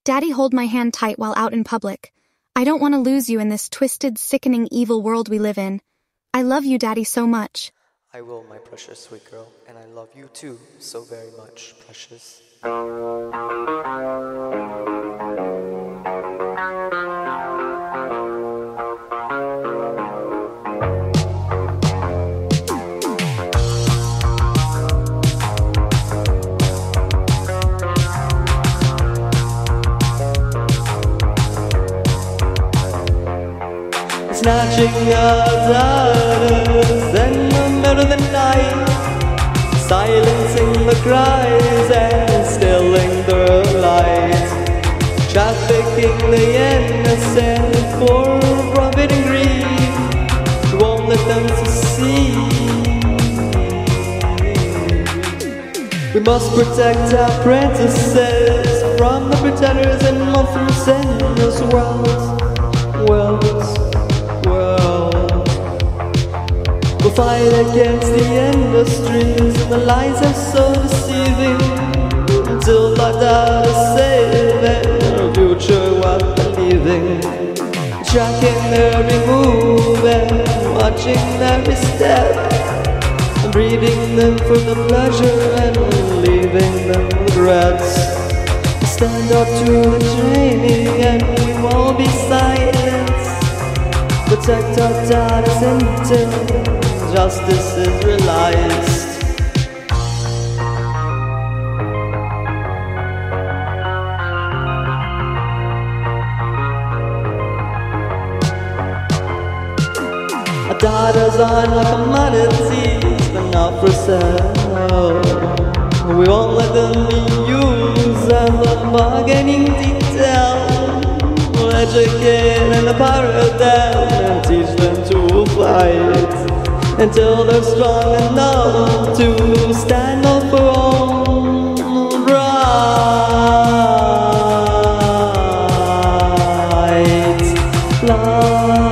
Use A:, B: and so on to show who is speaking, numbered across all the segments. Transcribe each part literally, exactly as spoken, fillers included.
A: Daddy, hold my hand tight while out in public. I don't want to lose you in this twisted, sickening, evil world we live in. I love you, Daddy, so much.
B: I will, my precious sweet girl, and I love you too, so very much, precious. Snatching our daughters in the middle of the night, silencing the cries and stilling the light, trafficking the innocent for profit and greed. We won't let them succeed. We must protect our princesses from the pretenders and monsters in this world. World. We'll fight against the industries and the lies are so deceiving, until our daughters saving our future worth believing. Tracking every move and watching every step, and breeding them for the pleasure and leaving them with regrets. We stand up to the training and we won't be silent. Protect our daughters until justice is realized. Our daughters are not commodities, but not for sale. We won't let them be used as a bargaining detail. We'll educate and empower them and teach them to fight until they're strong enough to stand up for own rights. Love,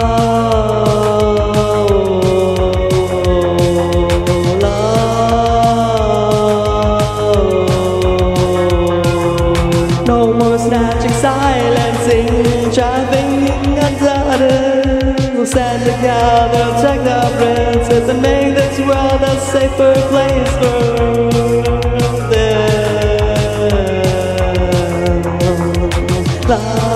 B: love. No more snatching, silencing, trafficking our daughters. We'll stand together, protect our princess, and make this world a safer place for them. Love.